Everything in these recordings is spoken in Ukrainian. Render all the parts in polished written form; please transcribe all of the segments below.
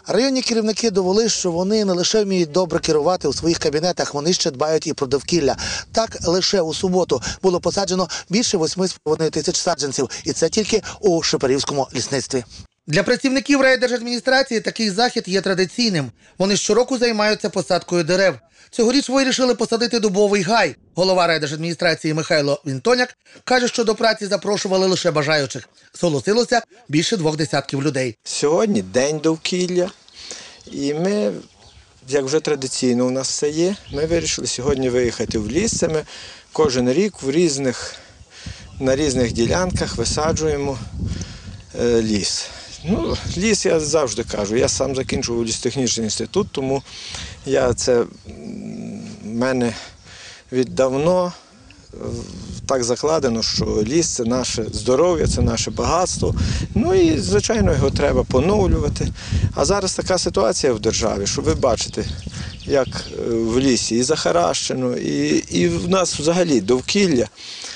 Районні керівники довели, що вони не лише вміють добре керувати у своїх кабінетах, вони ще дбають і про довкілля. Так, лише у суботу було посаджено більше 8,5 тисяч саджанців, і це тільки у Шепетівському лісництві. Для працівників райдержадміністрації такий захід є традиційним. Вони щороку займаються посадкою дерев. Цьогоріч вирішили посадити дубовий гай. Голова райдержадміністрації Михайло Вінтоняк каже, що до праці запрошували лише бажаючих. Зголосилося більше 20 людей. Сьогодні день довкілля, і ми, як вже традиційно у нас все є, ми вирішили сьогодні виїхати в ліс. Ми кожен рік на різних ділянках висаджуємо ліс. Ліс, я завжди кажу, я сам закінчував лісотехнічний інститут, тому в мене віддавно так закладено, що ліс – це наше здоров'я, це наше багатство. І, звичайно, його треба поновлювати. А зараз така ситуація в державі, що ви бачите, як в лісі і захаращено, і в нас взагалі довкілля.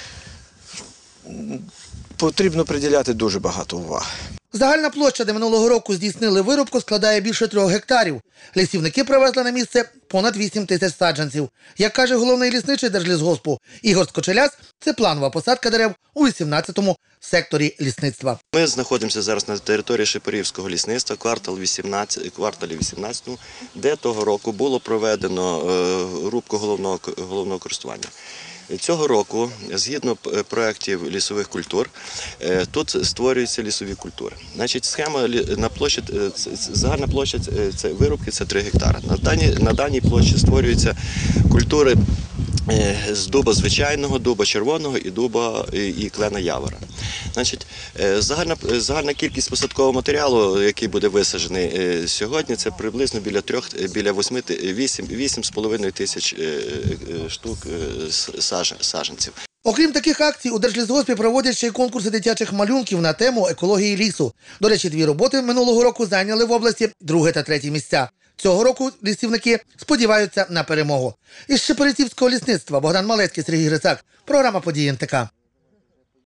Потрібно приділяти дуже багато уваги. Загальна площа, де минулого року здійснили вирубку, складає більше 3 гектарів. Лісівники привезли на місце понад 8 тисяч саджанців. Як каже головний лісничий Держлісгоспу Ігор Скочеляс, це планова посадка дерев у 18-му секторі лісництва. Ми знаходимося зараз на території Шепетівського лісництва, кварталі 18, де того року було проведено рубку головного користування. Цього року, згідно проєктів лісових культур, тут створюються лісові культури. Схема на площі, загальна площа вирубки – це 3 гектари. На даній площі створюються культури з дуба звичайного, дуба червоного і дуба і клена явора. Загальна кількість посадкового матеріалу, який буде висаджений сьогодні, це приблизно біля 8,5 тисяч штук саджанців. Окрім таких акцій, у Держлісгоспі проводять ще й конкурси дитячих малюнків на тему екології лісу. До речі, 2 роботи минулого року зайняли в області 2 та 3 місця. Цього року лісівники сподіваються на перемогу. Із Шепетівського лісництва Богдан Малецький, Сергій Грицак. Програма «Події НТК».